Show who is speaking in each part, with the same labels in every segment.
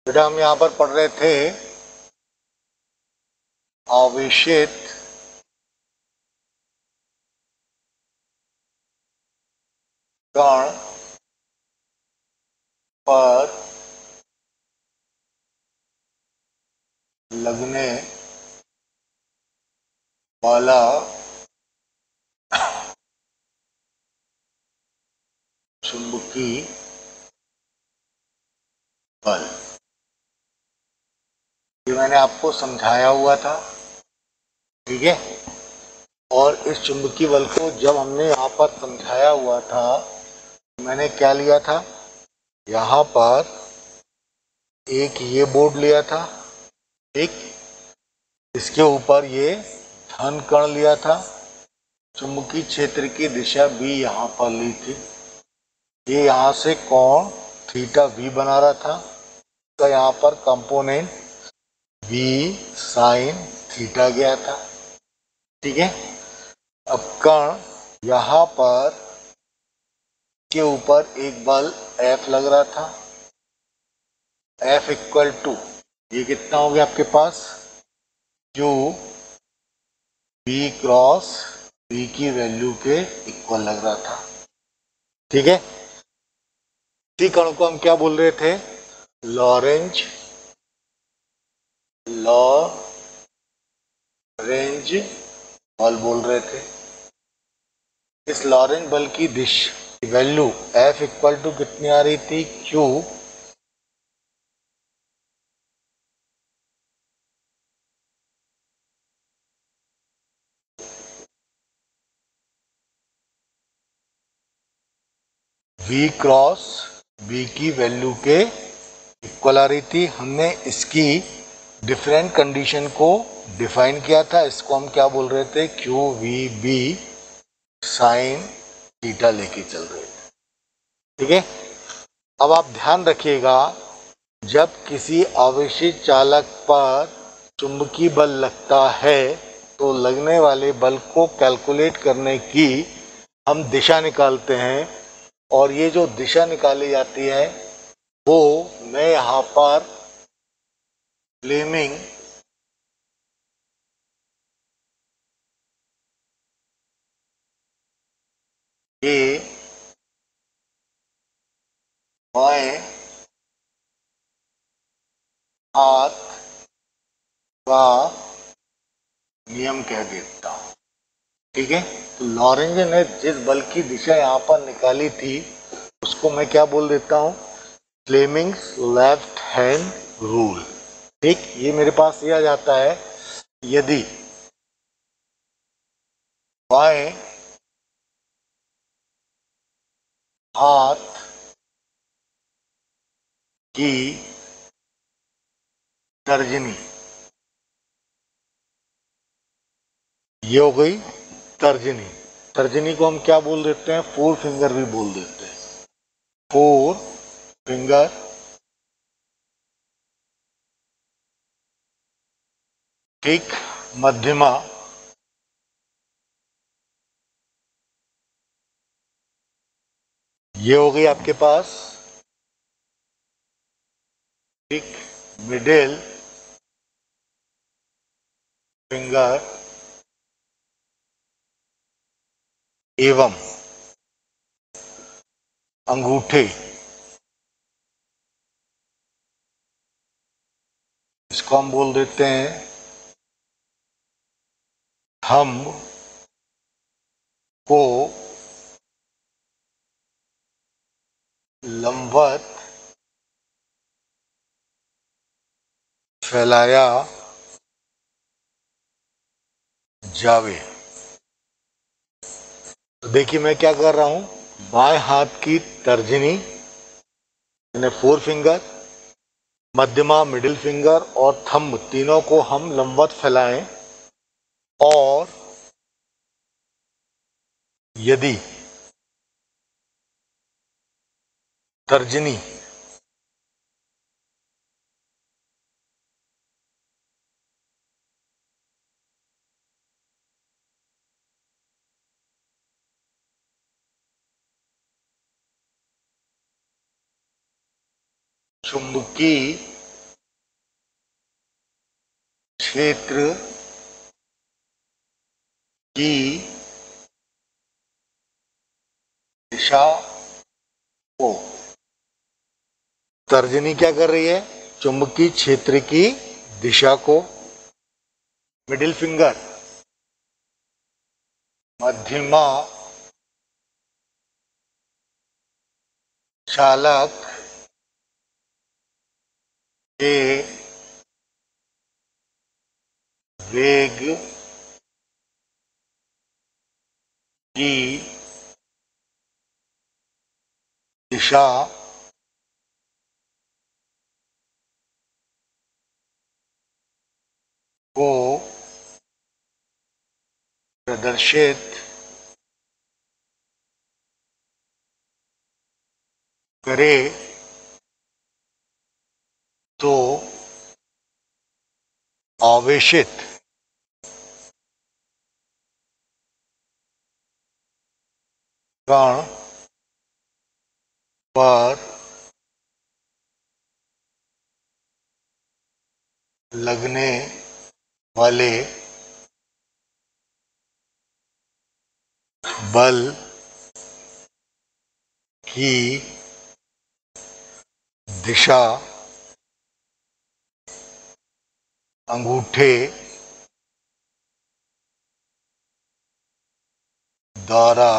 Speaker 1: बेटा हम यहाँ पर पढ़ रहे थे आवेशित कण पर लगने वाला चुंबकीय बल, ये मैंने आपको समझाया हुआ था, ठीक है। और इस चुंबकीय बल को जब हमने यहाँ पर समझाया हुआ था, मैंने क्या लिया था, यहाँ पर एक ये बोर्ड लिया था, ठीक, इसके ऊपर ये धन कण लिया था, चुंबकीय क्षेत्र की दिशा भी यहाँ पर ली थी, ये यहाँ से कोण थीटा वी बना रहा था, तो यहाँ पर कंपोनेंट वी साइन थीटा गया था, ठीक है। अब कण यहाँ पर के ऊपर एक बल F लग रहा था, F इक्वल टू ये कितना हो गया आपके पास, Q V क्रॉस V की वैल्यू के इक्वल लग रहा था, ठीक है। इसी कण को हम क्या बोल रहे थे, लॉरेंज बल बोल रहे थे। इस लॉरेंज बल की दिशा वैल्यू F इक्वल टू कितनी आ रही थी, Q V क्रॉस V की वैल्यू के इक्वल आ रही थी। हमने इसकी डिफरेंट कंडीशन को डिफाइन किया था, इसको हम क्या बोल रहे थे, Q V B sine theta लेके चल रहे थे, ठीक है। अब आप ध्यान रखिएगा, जब किसी आवेशित चालक पर चुंबकीय बल लगता है तो लगने वाले बल को कैलकुलेट करने की हम दिशा निकालते हैं, और ये जो दिशा निकाली जाती है वो मैं यहाँ पर फ्लेमिंग ये बाएं हाथ का नियम कह देता हूं, ठीक है। तो लॉरेंज ने जिस बल की दिशा यहाँ पर निकाली थी उसको मैं क्या बोल देता हूँ, फ्लेमिंग्स लेफ्ट हैंड रूल, ठीक। ये मेरे पास ये आ जाता है, यदि बाएं हाथ की तर्जनी, ये हो गई तर्जनी, तर्जनी को हम क्या बोल देते हैं, फोर फिंगर भी बोल देते हैं, फोर फिंगर, ठीक। मध्यमा ये हो गई आपके पास, ठीक। मिडिल फिंगर एवं अंगूठे, इसको हम बोल देते हैं थंब को लंबवत फैलाया जावे। तो देखिए मैं क्या कर रहा हूं, बाएं हाथ की तर्जनी यानी फोर फिंगर, मध्यमा मिडिल फिंगर और थंब तीनों को हम लंबवत फैलाएं, और यदि तर्जनी चुंबकीय क्षेत्र की दिशा को, तर्जनी क्या कर रही है, चुंबकीय क्षेत्र की दिशा को, मिडिल फिंगर मध्यमा चालक के वेग की दिशा को प्रदर्शित करे तो आवेशित कण पर लगने वाले बल की दिशा अंगूठे द्वारा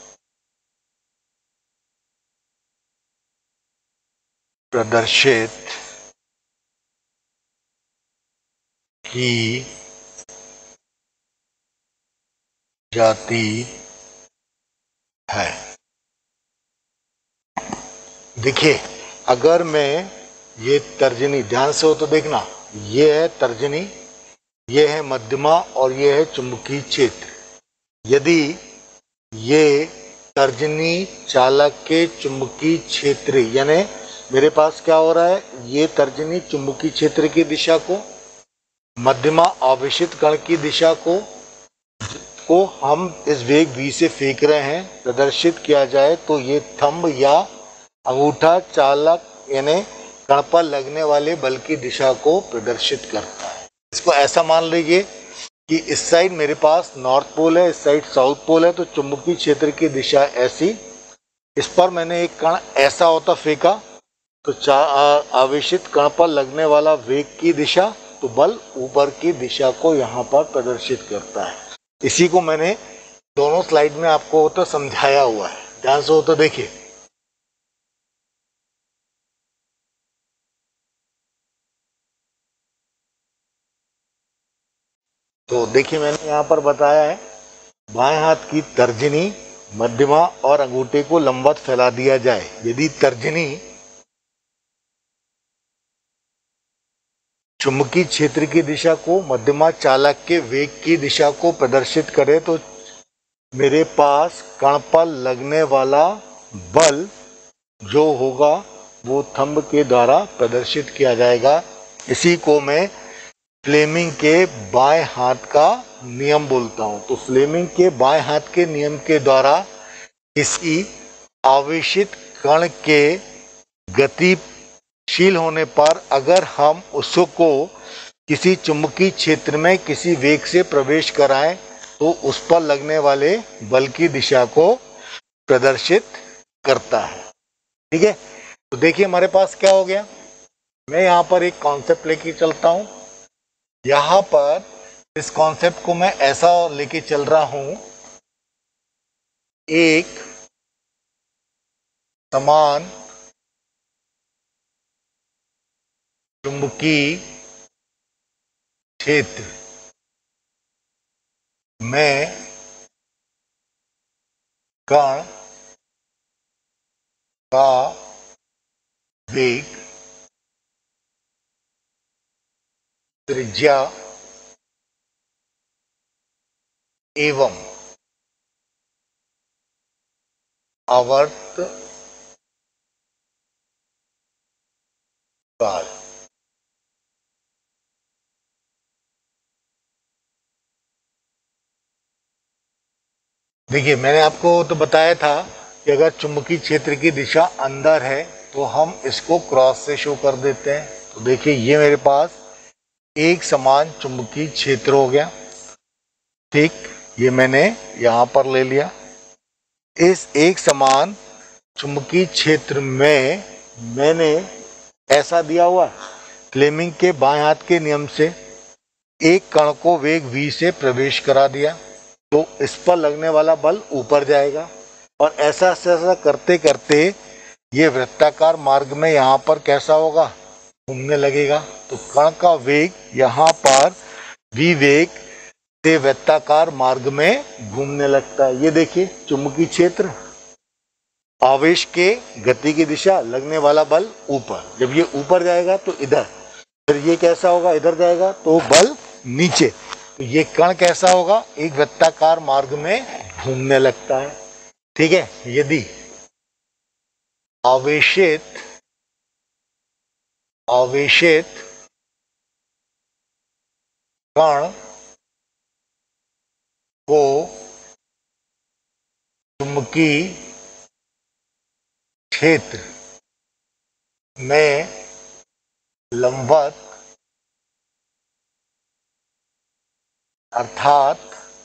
Speaker 1: प्रदर्शित की जाती है। देखिए, अगर मैं ये तर्जनी, ध्यान से हो तो देखना, ये है तर्जनी, ये है मध्यमा और ये है चुंबकीय क्षेत्र। यदि ये तर्जनी चालक के चुंबकीय क्षेत्र, यानी मेरे पास क्या हो रहा है, ये तर्जनी चुंबकीय क्षेत्र की दिशा को, मध्यमा आवेशित कण की दिशा को हम इस वेग v से फेंक रहे हैं, प्रदर्शित किया जाए तो ये थंब या अंगूठा चालक यानी कण पर लगने वाले बल की दिशा को प्रदर्शित करता है। इसको ऐसा मान लीजिए कि इस साइड मेरे पास नॉर्थ पोल है, इस साइड साउथ पोल है, तो चुंबकीय क्षेत्र की दिशा ऐसी, इस पर मैंने एक कण ऐसा होता फेंका तो आवेशित कण पर लगने वाला वेग की दिशा, तो बल ऊपर की दिशा को यहाँ पर प्रदर्शित करता है। इसी को मैंने दोनों स्लाइड में आपको तो समझाया हुआ है, ध्यान से हो तो देखिए। तो देखिए, मैंने यहाँ पर बताया है बाएं हाथ की तर्जनी, मध्यमा और अंगूठे को लंबवत फैला दिया जाए। यदि तर्जनी चुंबकीय क्षेत्र की दिशा को, मध्यमा चालक के वेग की दिशा को प्रदर्शित करे तो मेरे पास कण पर लगने वाला बल जो होगा वो थंब के द्वारा प्रदर्शित किया जाएगा। इसी को मैं फ्लेमिंग के बाएं हाथ का नियम बोलता हूं। तो फ्लेमिंग के बाएं हाथ के नियम के द्वारा किसी आवेशित कण के गतिशील होने पर अगर हम उसको किसी चुंबकीय क्षेत्र में किसी वेग से प्रवेश कराएं तो उस पर लगने वाले बल की दिशा को प्रदर्शित करता है। ठीक है, तो देखिए हमारे पास क्या हो गया। मैं यहाँ पर एक कॉन्सेप्ट लेके चलता हूँ। यहाँ पर इस कॉन्सेप्ट को मैं ऐसा लेके चल रहा हूं, एक समान चुंबकीय क्षेत्र में कण का वेग त्रिज्या एवं आवर्त काल। देखिए, मैंने आपको तो बताया था कि अगर चुंबकीय क्षेत्र की दिशा अंदर है तो हम इसको क्रॉस से शो कर देते हैं। तो देखिए, ये मेरे पास एक समान चुंबकीय क्षेत्र हो गया। ठीक, ये मैंने यहां पर ले लिया। इस एक समान चुंबकीय क्षेत्र में मैंने ऐसा दिया हुआ फ्लेमिंग के बाएं हाथ के नियम से एक कण को वेग v से प्रवेश करा दिया, तो इस पर लगने वाला बल ऊपर जाएगा और ऐसा ऐसा करते करते ये वृत्ताकार मार्ग में यहाँ पर कैसा होगा, घूमने लगेगा। तो कण का वेग यहाँ पर v वेग से वृत्ताकार मार्ग में घूमने लगता है। ये देखिए चुंबकीय क्षेत्र, आवेश के गति की दिशा, लगने वाला बल ऊपर। जब ये ऊपर जाएगा तो इधर, फिर ये कैसा होगा, इधर जाएगा तो बल नीचे। तो ये कण कैसा होगा, एक वृत्ताकार मार्ग में घूमने लगता है। ठीक है, यदि आवेशित कण को चुंबकीय क्षेत्र में लंबवत अर्थात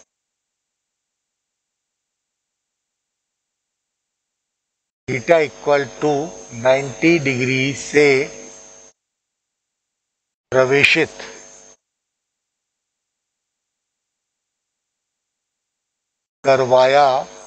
Speaker 1: थीटा इक्वल टू 90 डिग्री से प्रवेशित करवाया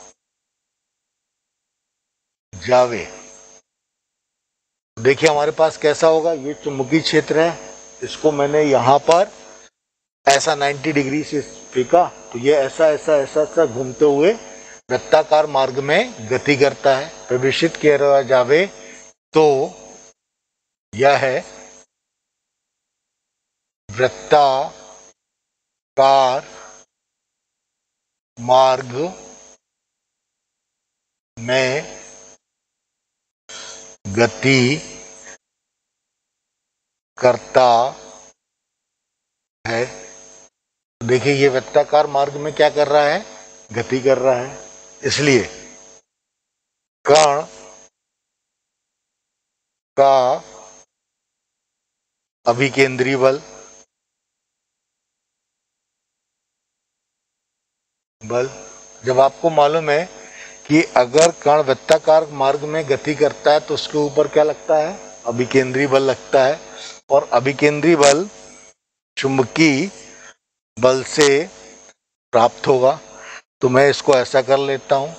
Speaker 1: जावे। देखिए हमारे पास कैसा होगा, ये चुंबकीय क्षेत्र है, इसको मैंने यहाँ पर ऐसा 90 डिग्री से फेंका, तो ये ऐसा ऐसा ऐसा ऐसा घूमते हुए वृत्ताकार मार्ग में गति करता है। प्रवेशित किया जावे तो यह है वृत्ताकार मार्ग में गति करता है। देखिए ये वृत्ताकार मार्ग में क्या कर रहा है, गति कर रहा है। इसलिए कण का अभिकेंद्री बल जब आपको मालूम है कि अगर कण वृत्ताकार मार्ग में गति करता है तो उसके ऊपर क्या लगता है, अभिकेंद्री बल लगता है। और अभिकेंद्री बल चुंबकीय बल से प्राप्त होगा। तो मैं इसको ऐसा कर लेता हूं,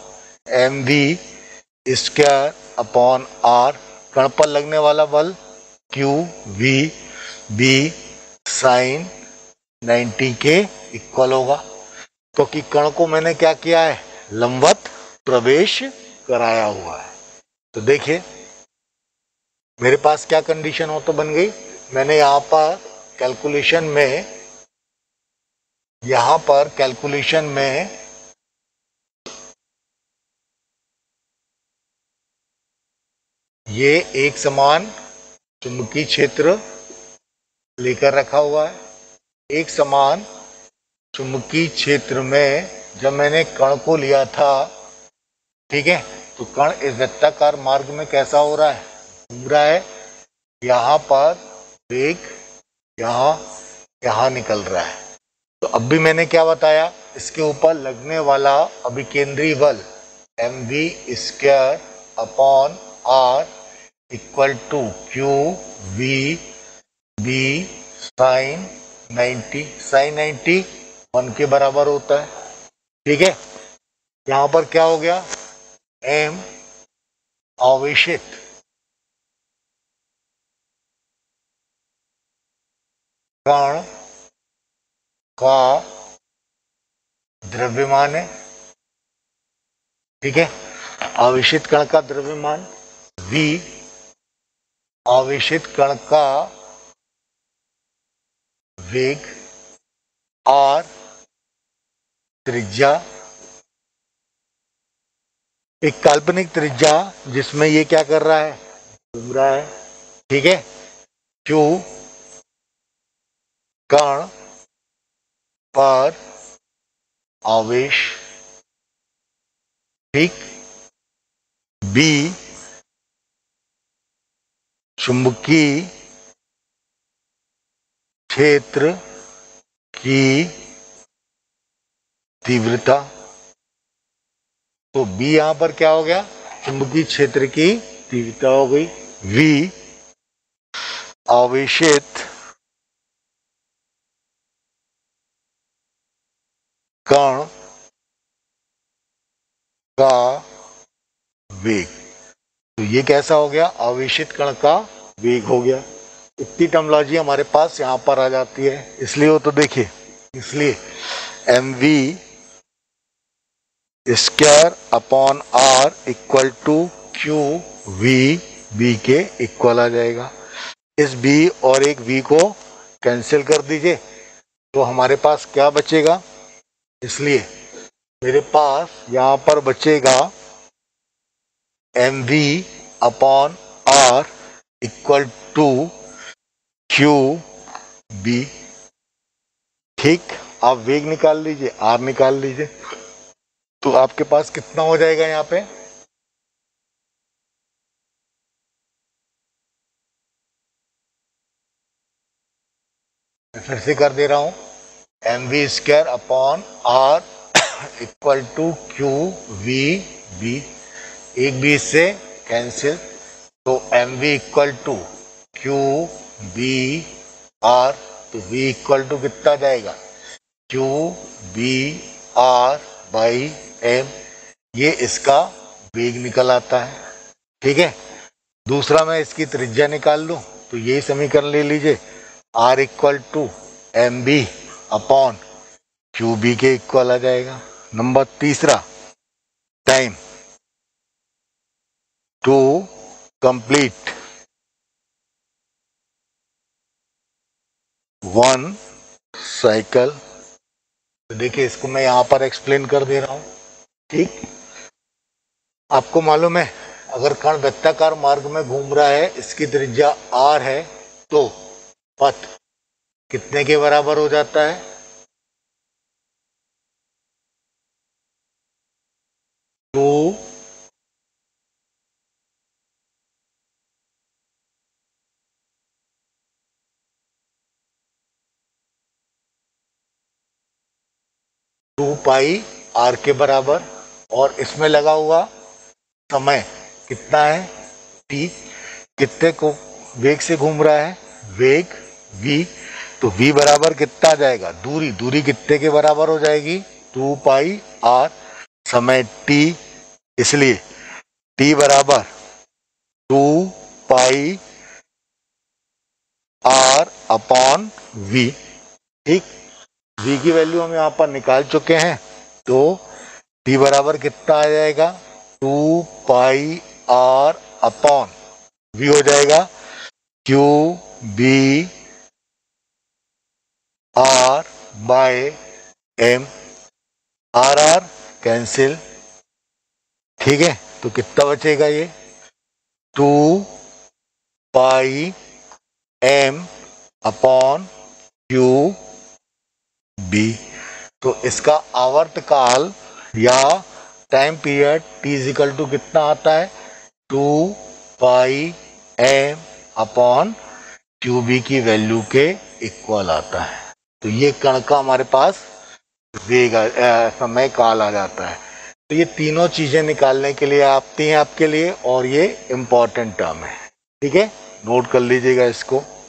Speaker 1: mv² अपॉन r, कण पर लगने वाला बल qv साइन 90 के इक्वल होगा, क्योंकि कण को मैंने क्या किया है, लंबवत प्रवेश कराया हुआ है। तो देखिए मेरे पास क्या कंडीशन हो तो बन गई, मैंने यहां पर कैलकुलेशन में ये एक समान चुंबकीय क्षेत्र लेकर रखा हुआ है। एक समान चुंबकीय क्षेत्र में जब मैंने कण को लिया था, ठीक है, तो कण इस वृत्ताकार मार्ग में कैसा हो रहा है, घूम रहा है। यहाँ पर वेग यहाँ निकल रहा है। तो अब भी मैंने क्या बताया, इसके ऊपर लगने वाला अभिकेंद्री बल mv² upon r equal to qv sine 90 1 के बराबर होता है। ठीक है, यहां पर क्या हो गया, m आवेशित कण का द्रव्यमान है। ठीक है, आवेशित कण का द्रव्यमान v, आवेशित कण का वेग r, त्रिज्या, एक काल्पनिक त्रिज्या जिसमें ये क्या कर रहा है, घूम रहा है। ठीक है, q कण पर आवेश, ठीक, b चुंबकीय क्षेत्र की तीव्रता। तो बी यहां पर क्या हो गया, चुंबकीय क्षेत्र की तीव्रता हो गई। वी आवेशित कण का वेग। तो ये कैसा हो गया, आवेशित कण का वेग हो गया। इतनी टर्मिनोलॉजी हमारे पास यहां पर आ जाती है, इसलिए वो तो देखिए, इसलिए M V square upon R equal to Q V B के इक्वल आ जाएगा। इस बी और एक वी को कैंसिल कर दीजिए तो हमारे पास क्या बचेगा, इसलिए मेरे पास यहां पर बचेगा M V upon R equal to Q B. ठीक, आप वेग निकाल लीजिए, आर निकाल लीजिए, तो आपके पास कितना हो जाएगा यहां पे, मैं फिर से कर दे रहा हूं, M V square upon R equal to Q V B. एक बी से कैंसिल, तो M V equal to Q B R. तो वी इक्वल टू कितना जाएगा, Q B R by M. ये इसका वेग निकल आता है। ठीक है, दूसरा मैं इसकी त्रिज्या निकाल लूं तो यही समीकरण ले लीजिए, R equal to M B upon Q B के इक्वल आ जाएगा। नंबर तीसरा, time to complete one cycle. तो देखिए, इसको मैं यहां पर एक्सप्लेन कर दे रहा हूं। ठीक, आपको मालूम है अगर कण वृत्ताकार मार्ग में घूम रहा है, इसकी त्रिज्या आर है, तो पथ कितने के बराबर हो जाता है, 2 पाई आर के बराबर। और इसमें लगा हुआ समय कितना है, टी। कितने को वेग से घूम रहा है, वेग v। तो v बराबर कितना आ जाएगा, दूरी, दूरी कितने के बराबर हो जाएगी, 2 पाई आर, समय t, इसलिए t बराबर 2 पाई आर अपॉन v। ठीक, v की वैल्यू हम यहां पर निकाल चुके हैं, तो t बराबर कितना आ जाएगा, 2 पाई आर अपॉन v हो जाएगा Q B R by M. R R cancel. ठीक है, तो कितना बचेगा ये, 2 pi M upon Q B. तो इसका आवर्त काल या time period T equal to कितना आता है, 2 pi M upon Q B की वैल्यू के इक्वल आता है। तो ये कण का हमारे पास वेग समय काल आ जाता है। तो ये तीनों चीजें निकालने के लिए आती हैं आपके लिए, और ये इंपॉर्टेंट टर्म है। ठीक है, नोट कर लीजिएगा इसको।